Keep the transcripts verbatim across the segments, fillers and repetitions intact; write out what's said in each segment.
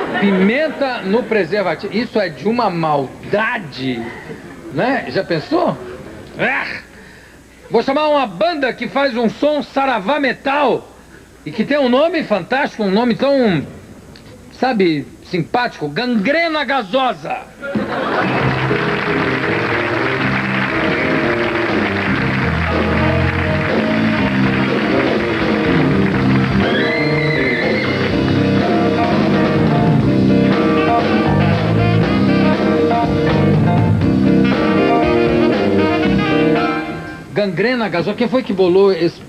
Pimenta no preservativo. Isso é de uma maldade, né? Já pensou? Ah! Vou chamar uma banda que faz um som saravá metal e que tem um nome fantástico, um nome tão, sabe, simpático. Gangrena Gasosa. Gangrena Gasosa. Quem foi que bolou esse...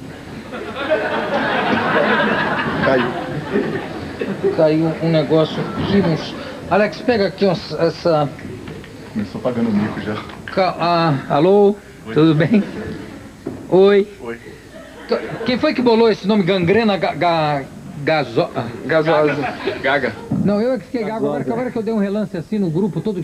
Caiu. Caiu um negócio aqui, uns... Alex, pega aqui uns, essa... Começou pagando o mico já. Ca... Ah, alô? Oi. Tudo bem? Oi. Oi. Quem foi que bolou esse nome? Gangrena ga... ga... Gaso... Gasosa. Gaga. Gaga. Não, eu é que fiquei gago. Agora, agora que eu dei um relance assim no grupo, todo...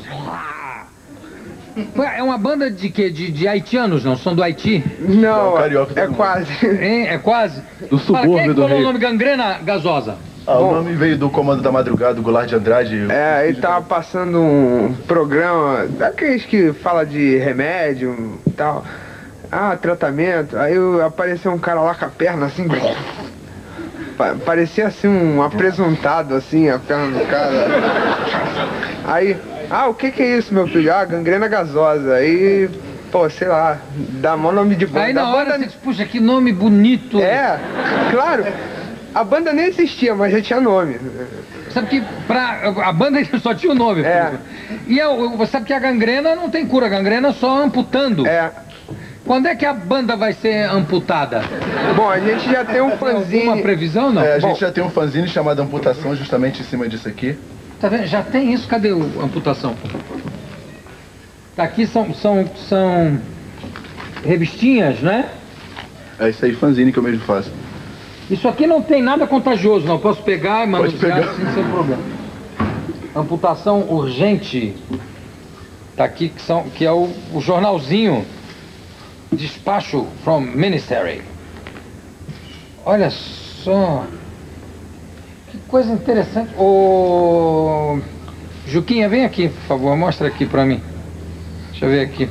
É uma banda de quê? De, de haitianos, não? São do Haiti? Não, Não, carioca, é todo quase. Hein? É quase? Do subúrbio Fala, quem é que do bolou Rio. o nome Gangrena Gasosa? Ah, Bom. o nome veio do Comando da Madrugada, do Goulart de Andrade. É, ele tava passando um programa, daqueles que fala de remédio e tal. Ah, tratamento. Aí eu- apareceu um cara lá com a perna assim. pa- Parecia assim um apresentado assim, a perna do cara. Aí, ah, o que que é isso, meu filho? Ah, gangrena gasosa. Aí, pô, sei lá, dá mó nome de banda. Aí na A hora banda- você diz, puxa, que nome bonito. É, claro. A banda nem existia, mas já tinha nome. Sabe que pra, a banda só tinha o nome. É. E eu, você sabe que a gangrena não tem cura, a gangrena é só amputando. É. Quando é que a banda vai ser amputada? Bom, a gente já tem um Tem alguma fanzine. previsão, não? É, a Bom. gente já tem um fanzine chamado Amputação, justamente em cima disso aqui. Tá vendo? Já tem isso, cadê o amputação? Tá aqui, são, são, são revistinhas, né? É isso aí, fanzine que eu mesmo faço. Isso aqui não tem nada contagioso, não. Posso pegar e manusear pegar. assim, sem problema. Amputação urgente. Tá aqui, que, são, que é o, o jornalzinho. Despacho from Ministry. Olha só. Que coisa interessante. Ô... Juquinha, vem aqui, por favor. Mostra aqui pra mim. Deixa eu ver aqui.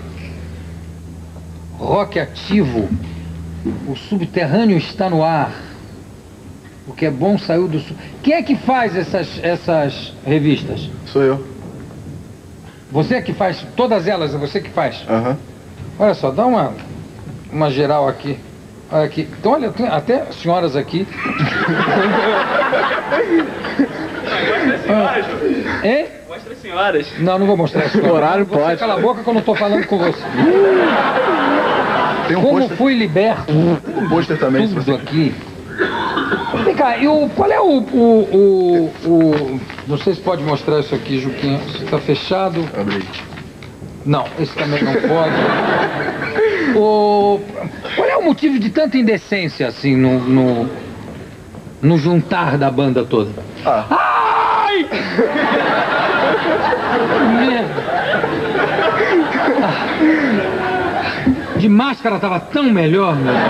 Rock ativo. O subterrâneo está no ar. O que é bom saiu do sul. Quem é que faz essas, essas revistas? Sou eu. Você é que faz todas elas, é você que faz. Aham. Olha só, dá uma, uma geral aqui. Olha aqui. Então, olha, tem até senhoras aqui. ah, hein? Mostra as senhoras. Não, não vou mostrar as senhoras. Horário Você pode. cala a boca que eu não estou falando com você. Tem um Como pôster, fui liberto. um pôster também, se Tudo você... aqui. Vem cá, e o, qual é o, o, o, o... Não sei se pode mostrar isso aqui, Juquinha. Isso está fechado. Abre aí. Não, esse também não pode. O... Qual é o motivo de tanta indecência, assim, no, no, no juntar da banda toda? Ah, Ai! Merda. Ah. De máscara tava tão melhor, meu Deus.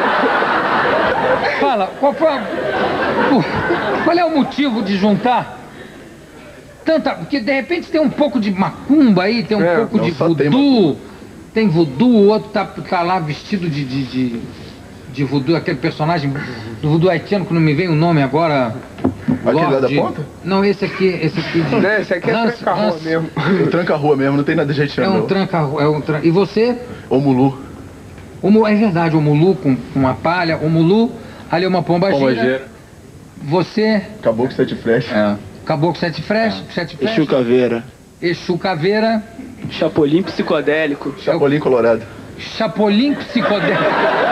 Fala, qual foi a... o- Qual é o motivo de juntar tanta... Porque de repente tem um pouco de macumba aí, tem um É, pouco não, de só tem voodoo, tem voodoo, o outro tá, tá lá vestido de, de, de, de voodoo, aquele personagem do voodoo haitiano, que não me vem o nome agora. Aquele lá da Lorde- ponta? Não, esse aqui, esse aqui de... Né, esse aqui é Hans- tranca-rua Hans- mesmo. o tranca-rua mesmo, não tem nada de É haitiano, um não. tranca... É um tranca... E você? O Mulu. O Mu- É verdade, o Mulu com, com uma palha, o Mulu, ali uma pombagira. Pombagira. Você, Acabou com sete flechas. É. Caboclo Sete Flechas, Sete Exu Flechas, Caveira. Exu Caveira, Chapolin psicodélico. Chapolin Colorado. Chapolin Psicodélico.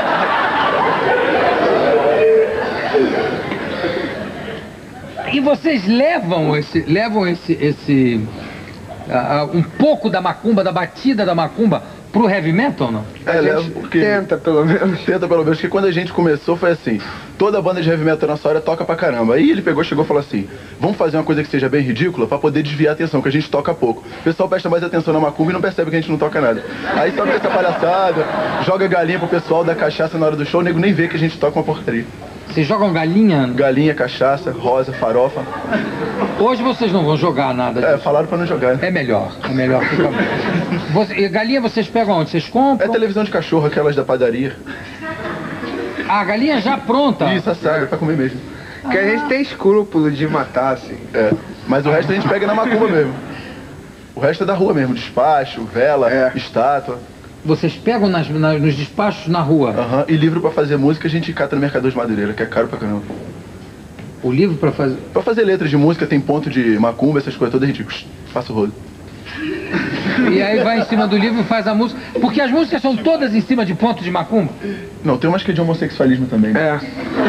E vocês levam esse, levam esse, esse ah, ah, um pouco da macumba, da batida da macumba pro heavy metal, não? É, A leva gente porque... tenta, pelo menos. Tenta pelo menos, porque quando a gente começou foi assim, toda banda de heavy metal na história toca pra caramba. Aí ele pegou, chegou e falou assim, vamos fazer uma coisa que seja bem ridícula pra poder desviar a atenção, que a gente toca pouco. O pessoal presta mais atenção na macumba e não percebe que a gente não toca nada. Aí toca essa palhaçada, joga galinha pro pessoal, dá cachaça na hora do show, o nego nem vê que a gente toca uma porcaria. Vocês jogam galinha? Galinha, cachaça, rosa, farofa. Hoje vocês não vão jogar nada É, disso. falaram pra não jogar. É melhor, é melhor. Fica... Você, e galinha vocês pegam onde? Vocês É compram? televisão de cachorro, aquelas da padaria. A galinha já pronta. Isso, assada, pra comer mesmo. Que a gente tem escrúpulo de matar, assim. É, mas o resto a gente pega na macumba mesmo. O resto é da rua mesmo, despacho, vela, É. estátua. Vocês pegam nas, nas- nos despachos na rua. Aham, e livro pra fazer música a gente cata no Mercador de Madureira, que é caro pra caramba. O livro pra fazer... Pra fazer letras de música tem ponto de macumba, essas coisas todas ridículas. Faço o rolo. E aí vai em cima do livro e faz a música. Porque as músicas são todas em cima de ponto de macumba. Não, tem umas que é de homossexualismo também. Né?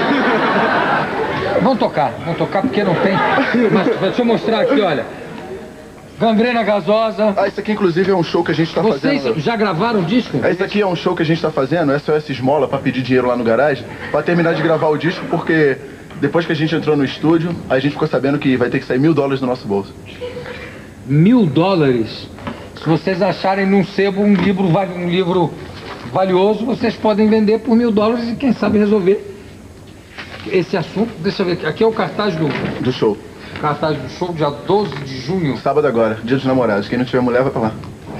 É. Vão tocar, vão tocar porque não tem. Mas deixa eu mostrar aqui, olha. Gangrena Gasosa. Ah, isso aqui inclusive é um show que a gente tá Vocês fazendo. já gravaram o disco? Esse aqui é um show que a gente tá fazendo, S O S Esmola, pra pedir dinheiro lá no garagem, pra terminar de gravar o disco, porque depois que a gente entrou no estúdio, a gente ficou sabendo que vai ter que sair mil dólares do nosso bolso. Mil dólares? Se vocês acharem num sebo um livro, vali- um livro valioso, vocês podem vender por mil dólares e quem sabe resolver esse assunto. Deixa eu ver aqui. Aqui é o cartaz do, Do show. cartaz do show, dia doze de junho. Sábado agora, dia dos namorados. Quem não tiver mulher, vai pra lá.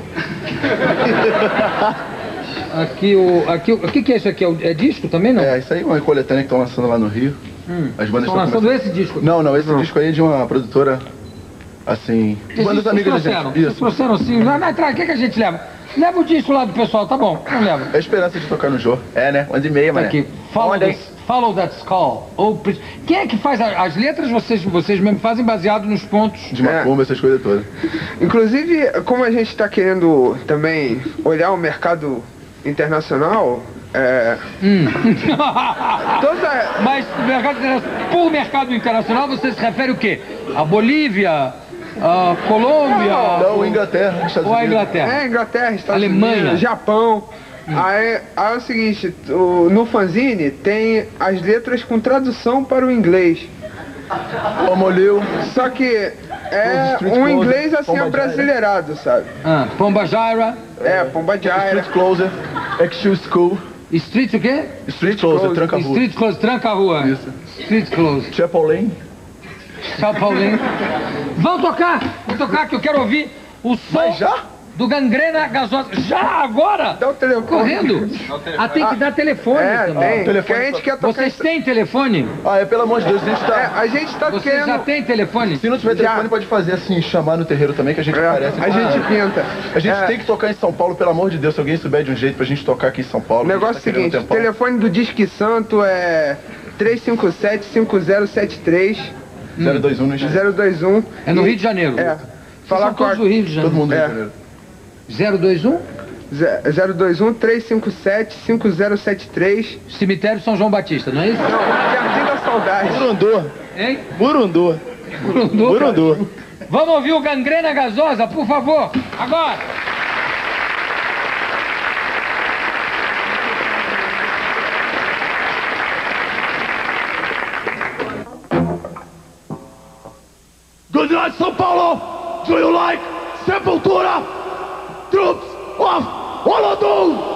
Aqui o. Aqui, o o que, que é isso aqui? É, o- é disco também, não? É, isso aí é uma coletânea que estão lançando lá no Rio. Hum. As bandas Estão estão lançando começando- esse disco? Não, não, esse disco aí é de uma produtora, assim... Vocês- bandas vocês amigas da trouxeram, gente. Vocês Isso. trouxeram assim, lá na entrada, o que, que a gente leva? Leva o disco lá do pessoal, tá bom, não leva. É a esperança de tocar no Jô. É, né? onze e meia, Tá mano. aqui, follow, this, follow that skull. Ou pre- Quem é que faz a- as letras? Vocês, vocês mesmo fazem baseado nos pontos. De macumba, essas coisas todas. Inclusive, como a gente tá querendo também olhar o mercado internacional, é... Hum. toda... Mas o mercado internacional- por mercado internacional você se refere o quê? A Bolívia, a Colômbia, Não, Inglaterra, Estados ou a Unidos. Inglaterra? É, Inglaterra, Estados Alemanha. Unidos, Japão. Aí, aí é o seguinte, o- no fanzine tem as letras com tradução para o inglês. Omoleu. Só que é Street um Closer, inglês assim Pomba abrasileirado, sabe? Ah, Pomba Gira, É, Pomba Gira. Street Closer. Exu School. Street o quê? Street Closer, tranca a rua. Street Close, tranca a rua. Isso. Street Close. Chapel Lane. Tchau, Paulinho. Vão tocar, vão tocar que eu quero ouvir o som Mas já? do Gangrena Gasosa. Já, agora? Dá o telefone. Correndo. Ah, tem que dar telefone É, também. tem. telefone Que a gente pra- quer tocar... Vocês têm telefone? Ah, é, pelo amor de Deus, a gente É, tá... a gente tá Vocês querendo... já têm telefone? Se não tiver Já. telefone, pode fazer assim, chamar no terreiro também, que a gente É, aparece. a gente pinta. A gente É, tem que tocar em São Paulo, pelo amor de Deus. Se alguém souber de um jeito pra gente tocar aqui em São Paulo. O negócio é o a gente tá querendo seguinte, um tempão. telefone do Disque Santo é três cinco sete, cinco zero sete três zero dois um no Instagram. zero dois um. É no E- Rio de Janeiro. É. Vocês Falar são com a... todos do Rio de Janeiro. Todo mundo no É. Rio de Janeiro. zero dois um? zero dois um, três cinco sete, cinco zero sete três. Cemitério São João Batista, não é isso? Não, Jardim da Saudade. Burundô. Hein? Burundô. Burundô. Burundô. Vamos ouvir o Gangrena Gasosa, por favor. Agora. Good night, São Paulo! Do you like Sepultura? Troops of Holodomor!